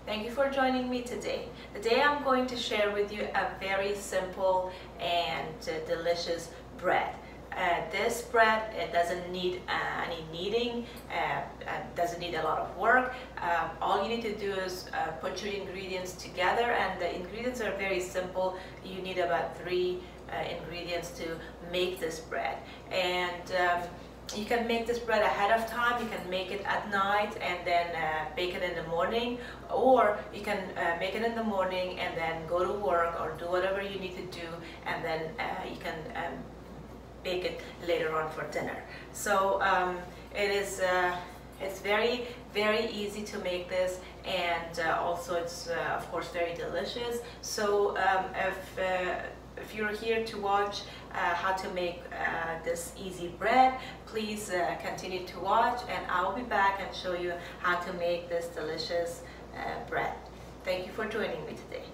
Thank you for joining me today. Today I'm going to share with you a very simple and delicious bread. This bread, it doesn't need any kneading, doesn't need a lot of work. All you need to do is put your ingredients together, and the ingredients are very simple. You need about 3 ingredients to make this bread. And you can make this bread ahead of time. You can make it at night and then bake it in the morning, or you can make it in the morning and then go to work or do whatever you need to do, and then you can bake it later on for dinner. So it's very easy to make this, and also it's of course very delicious. So if you're here to watch how to make this easy bread, please continue to watch, and I'll be back and show you how to make this delicious bread. Thank you for joining me today.